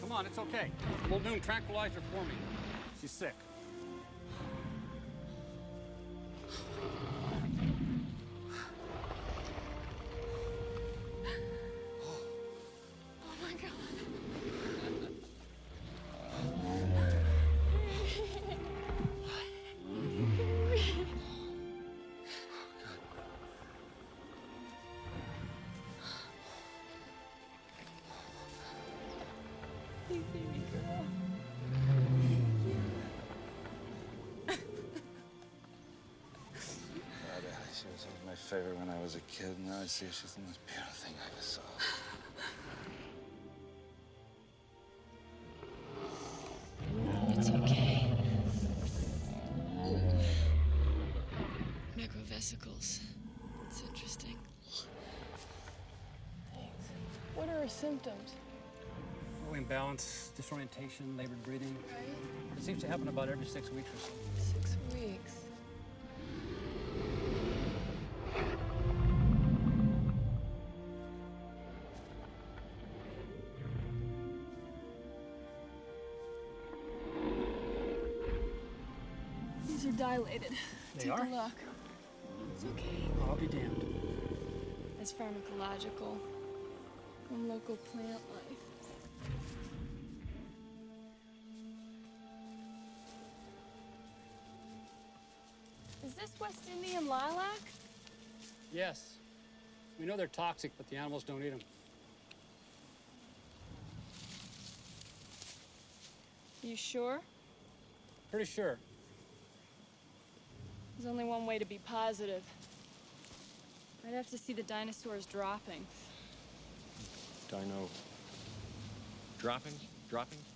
Come on, it's okay. Muldoon, tranquilize her for me. She's sick. Oh my God. Big baby girl. She was always my favorite when I was a kid. Now I see her, she's the most beautiful thing I ever saw. It's okay. Microvesicles. It's interesting. Thanks. What are her symptoms? Low imbalance, disorientation, labored breathing. Right? It seems to happen about every 6 weeks or so. 6 weeks. These are dilated. They Take are? a look. It's okay. I'll be damned. It's pharmacological from local plant life. Is this West Indian lilac? Yes. We know they're toxic, but the animals don't eat them. You sure? Pretty sure. There's only one way to be positive. I'd have to see the dinosaurs dropping. Dino... dropping? Dropping?